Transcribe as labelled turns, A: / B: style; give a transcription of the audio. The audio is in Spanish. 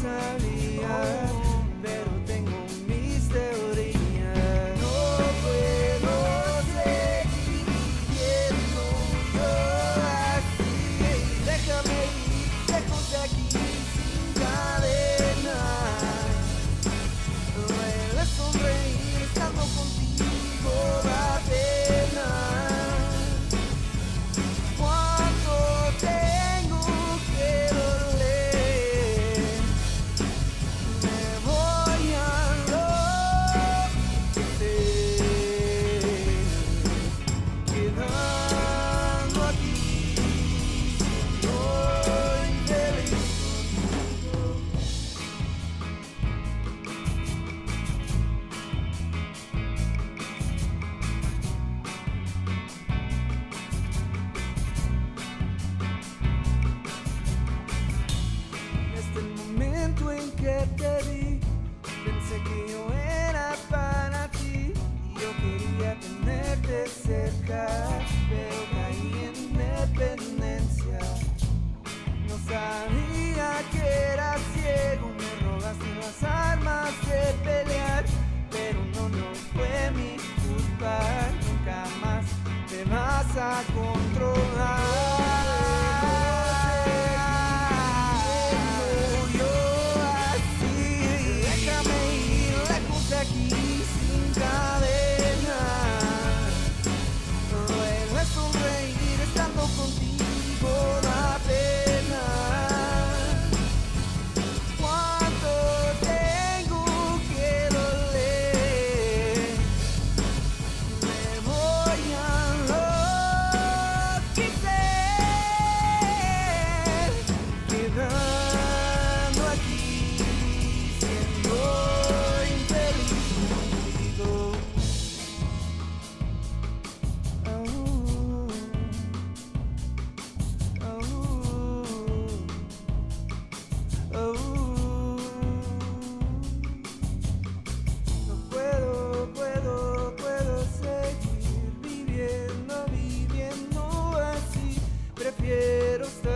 A: sabía, pero tengo mis teorías. No puedo seguir viviendo yo así. Déjame ir lejos de aquí sin cadenas. Duele sonreír estando contigo, da pena. Cuánto tengo que doler, me voy a enloquecer, quedando aquí, soy feliz contigo. Desde el momento en que te vi, pensé que yo era para ti y yo quería tenerte cerca, pero caí en dependencia. No sabía que eras ciego, me robaste las armas de pelear, pero no fue mi culpa. Nunca más te vas a controlar. Yo así, déjame ir lejos de aquí sin cadenas. Duele sonreír estando contigo, da pena. Cuánto tengo que doler, me voy a enloquecer, quedando aquí, siendo infeliz contigo. No puedo seguir viviendo así. Prefiero estar